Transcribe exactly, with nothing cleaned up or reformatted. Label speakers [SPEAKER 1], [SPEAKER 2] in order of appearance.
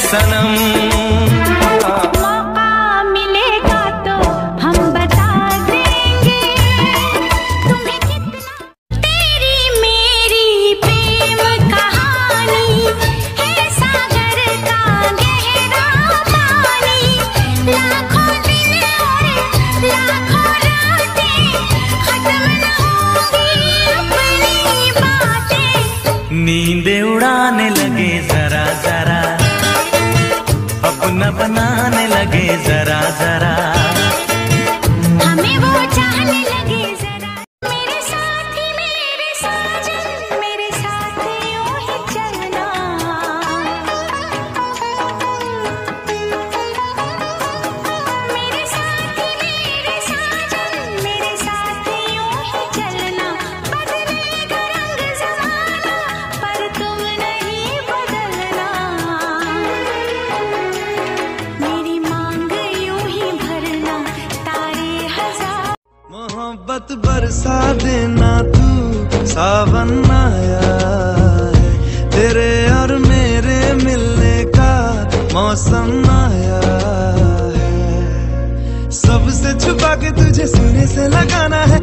[SPEAKER 1] सनम।
[SPEAKER 2] मौका मिलेगा तो हम बता देंगे तुम्हें कितना। तेरी मेरी प्रेम कहानी है सागर का गहरा पानी। लाखों दिन और लाखों रातें खत्म न होंगी अपनी बातें।
[SPEAKER 1] नींदें उड़ाने लगे जरा जरा, अपना बनाने लगे जरा जरा,
[SPEAKER 2] हमें वो चाहने लगे जरा। मेरे साथी मेरे साजन मेरे साथ यूं ही चलना। मेरे साथी मेरे साजन मेरे साथ यूं ही चलना। बदलेगा रंग ज़माना पर तुम नहीं बदलना। मेरी मांग यूं ही भरना तारे हजार।
[SPEAKER 3] मोहब्बत बरसा देना तू सावन आया है, तेरे और मेरे मिलने का मौसम आया है। सबसे छुपा के तुझे सीने से लगाना है।